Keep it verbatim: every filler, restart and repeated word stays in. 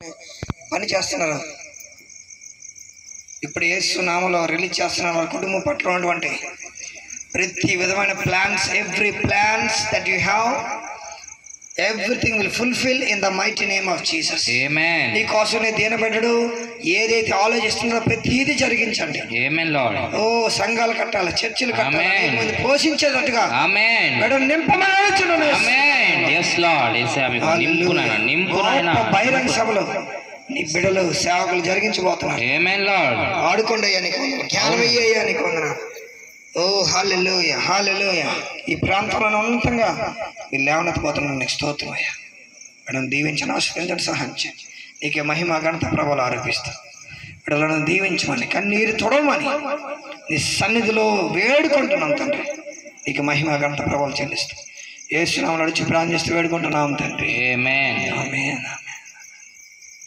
పని చేస్తున్నారు. ఇప్పుడు యేసు నామములో రిలీజ్ చేస్తున్నారు. వాళ్ళ కుటుంబం పట్ల ఉన్నటువంటి ప్రతి విధమైన plans, every plans that you have, everything will fulfill in the mighty name of Jesus. Amen. నీ కోసం నీ దీనబెట్టడు ఏదైతే ఆలోచిస్తున్నారో ప్రతిదీ జరిగించండి. Amen Lord. ఓ సంఘాలు కట్టాలి, చర్చిలు కట్టాలి, మంది పోషించేటట్టుగా Amen. మేడం నింపమని అడుగుతున్నాను. Amen. Yes Lord. యేసయ్య మీకు నింపునాయన నింపునాయన. బహిరంగ సభలో నీ బిడ్డలు సేవకులు జరిగించబోతున్నారు. Amen Lord. ఆడుకోండి అయ్యా, నీకు జ్ఞానం అయ్యా, నీకు వందనాలు. ఓ హల్లెలూయా, హల్లెలూయా. ఈ ప్రాంతంలో ఉన్నతంగా మీరు లేవనెత్తిపోతున్నాను. నీకు స్తోత్రం అయ్యా. మేడం దీవించని ఆశీర్వదించండి, సహాయం చేయండి. నీకే మహిమ ఘనత ప్రభావాలు ఆరోపిస్తాను. బిడ్డలను దీవించమని, కన్నీరు తొడవమని నీ సన్నిధిలో వేడుకుంటున్నాం తండ్రి. నీకు మహిమ ఘనత ప్రభావాలు చెల్లిస్తాం. యేసు నామములో నడిచి ప్రార్థన చేస్తూ వేడుకుంటున్నాం తండ్రి. ఆమేన్. ఆమేన్.